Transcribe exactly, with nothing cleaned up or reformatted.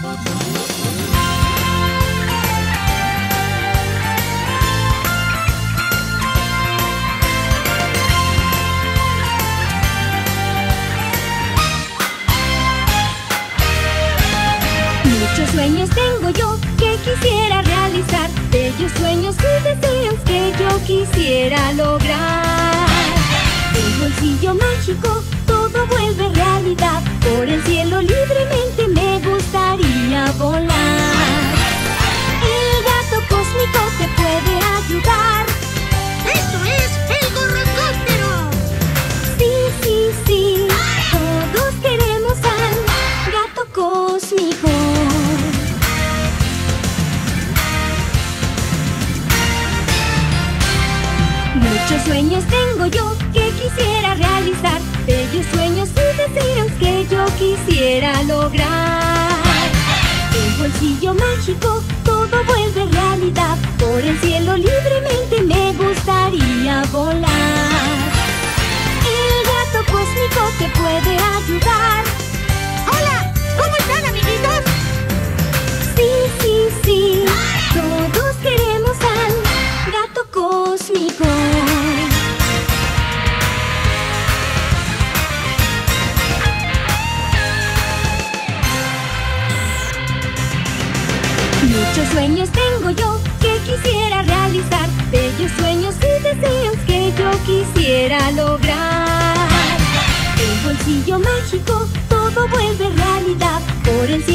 Muchos sueños tengo yo que quisiera realizar, bellos sueños y deseos que yo quisiera lograr. El bolsillo mágico todo vuelve realidad, por el cielo libremente me gustaría volar. El gato cósmico te puede ayudar. ¡Eso es el gorrocóptero! Sí, sí, sí, todos queremos al gato cósmico. Muchos sueños tengo yo que quisiera realizar, bellos sueños y deseos que yo quisiera lograr. El bolsillo mágico todo vuelve realidad, por el cielo libremente me gustaría volar. El gato cósmico te puede ayudar. ¡Hola! ¿Cómo están, amiguitos? Sí, sí, sí, todos queremos al gato cósmico. Muchos sueños tengo yo que quisiera realizar, bellos sueños y deseos que yo quisiera lograr. El bolsillo mágico todo vuelve realidad, por el cielo